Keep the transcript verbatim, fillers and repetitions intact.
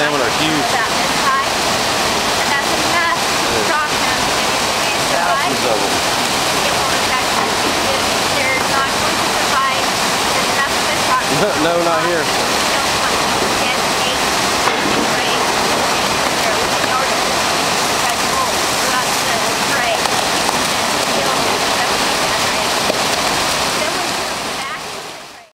salmon are huge. About this high, and that's enough to drop them and survive. Thousands of them. It won't affect them because they're not going to survive. There's enough of the toxins. No, not here.